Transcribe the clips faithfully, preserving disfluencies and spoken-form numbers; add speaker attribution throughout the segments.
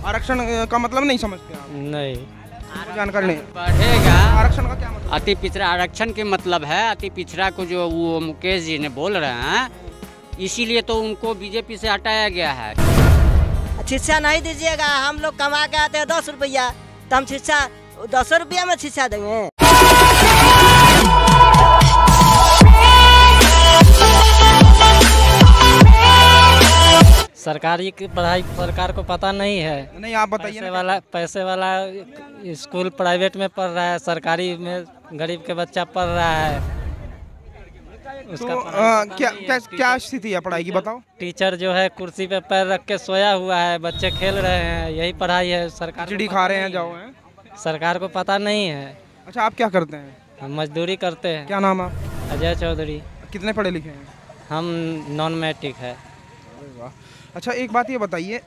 Speaker 1: आरक्षण का मतलब नहीं समझते आप?
Speaker 2: नहीं,
Speaker 1: जानकारी नहीं।
Speaker 3: बढ़ेगा।
Speaker 1: आरक्षण का क्या मतलब?
Speaker 3: अति पिछड़ा आरक्षण के मतलब है अति पिछड़ा को जो वो मुकेश जी ने बोल रहे हैं, इसीलिए तो उनको बीजेपी से हटाया गया है।
Speaker 4: शिक्षा नहीं दीजिएगा, हम लोग कमा के आते हैं दस रुपया, तो हम शिक्षा दस रुपया में शिक्षा देंगे।
Speaker 2: सरकारी की पढ़ाई सरकार को पता नहीं है।
Speaker 1: नहीं, आप बताइए।
Speaker 2: पैसे वाला पैसे वाला स्कूल प्राइवेट में पढ़ रहा है, सरकारी में गरीब के बच्चा पढ़ रहा है। उसका
Speaker 1: तो आ, क्या क्या क्या स्थिति है पढ़ाई की, बताओ।
Speaker 2: टीचर जो है कुर्सी पे पैर रख के सोया हुआ है, बच्चे खेल रहे हैं, यही पढ़ाई है। सरकार
Speaker 1: खिचड़ी खा रहे हैं, जाओ हैं।
Speaker 2: सरकार को पता नहीं है।
Speaker 1: अच्छा, आप क्या करते हैं?
Speaker 2: हम मजदूरी करते हैं।
Speaker 1: क्या नाम है?
Speaker 2: अजय चौधरी।
Speaker 1: कितने पढ़े लिखे हैं?
Speaker 2: हम नॉन मैट्रिक है।
Speaker 1: अच्छा, एक बात ये बताइए,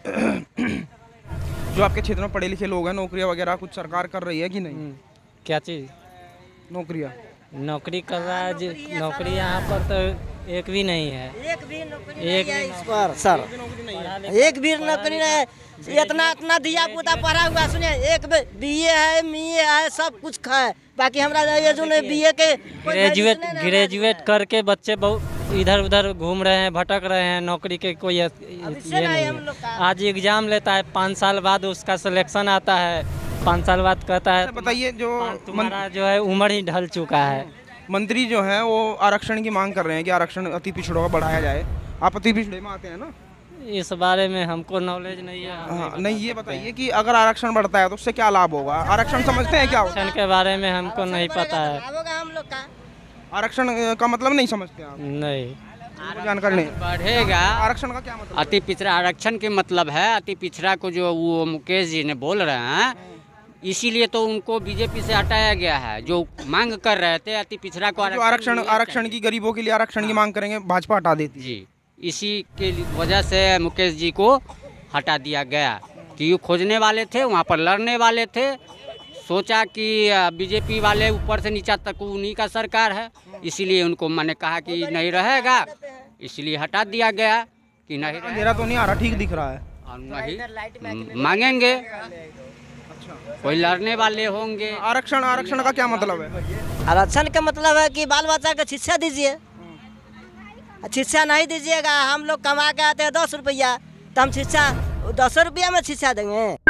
Speaker 1: जो आपके क्षेत्र में पढ़े लिखे लोग हैं, नौकरियां वगैरह कुछ सरकार कर रही है कि नहीं?
Speaker 2: क्या चीज़?
Speaker 1: नौकरियां
Speaker 2: नौकरी कर रहा है जी। नौकरी यहाँ पर तो एक भी नहीं है।
Speaker 4: एक भी नौकरी
Speaker 2: एक
Speaker 4: नहीं है
Speaker 2: भी
Speaker 4: इस पर सर, एक भी नौकरी नहीं है। इतना इतना दिया पुता पढ़ा हुआ, सुनिए, एक बीए है, एम ई ए है, सब कुछ है, बाकी हमारा ये जो नहीं बीए के
Speaker 2: ग्रेजुएट ग्रेजुएट करके बच्चे बहुत इधर उधर घूम रहे हैं, भटक रहे हैं, नौकरी के कोई ये नहीं है। आज एग्जाम लेता है, पाँच साल बाद उसका सिलेक्शन आता है, पाँच साल बाद कहता है
Speaker 1: बताइए, जो
Speaker 2: तुम्हारा जो है उम्र ही ढल चुका है।
Speaker 1: मंत्री जो है वो आरक्षण की मांग कर रहे हैं कि आरक्षण अति पिछड़ों का बढ़ाया जाए। आप अति पिछड़े में आते हैं ना?
Speaker 2: इस बारे में हमको नॉलेज नहीं है।
Speaker 1: हाँ, नहीं, ये बताइए कि अगर आरक्षण बढ़ता है तो उससे क्या लाभ होगा? आरक्षण समझते हैं क्या?
Speaker 2: आरक्षण के बारे में हमको नहीं पता है।
Speaker 4: हम लोग का
Speaker 1: आरक्षण का मतलब नहीं समझते आप?
Speaker 2: नहीं,
Speaker 3: जानकारी नहीं। बढ़ेगा।
Speaker 1: आरक्षण का क्या मतलब?
Speaker 3: अति पिछड़ा आरक्षण के मतलब है अति पिछड़ा को जो वो मुकेश जी ने बोल रहे हैं, इसीलिए तो उनको बीजेपी से हटाया गया है। जो मांग कर रहे थे अति पिछड़ा को
Speaker 1: आरक्षण आरक्षण की गरीबों के लिए आरक्षण की मांग करेंगे, भाजपा हटा देती
Speaker 3: जी। इसी के वजह से मुकेश जी को हटा दिया गया कि वो खोजने वाले थे, वहाँ पर लड़ने वाले थे। सोचा कि बीजेपी वाले ऊपर से नीचा तक उन्हीं का सरकार है, इसीलिए उनको मैंने कहा कि नहीं रहेगा, इसलिए हटा दिया गया कि नहीं।
Speaker 1: अंधेरा तो नहीं आ रहा, ठीक दिख रहा है।
Speaker 3: और नहीं मांगेंगे, कोई लड़ने वाले होंगे।
Speaker 1: आरक्षण आरक्षण का क्या मतलब है?
Speaker 4: आरक्षण का मतलब है कि बाल बच्चा को शिक्षा दीजिए। शिक्षा नहीं दीजिएगा, हम लोग कमा के आते हैं दस रुपया, तो हम शिक्षा दस रुपया में शिक्षा देंगे।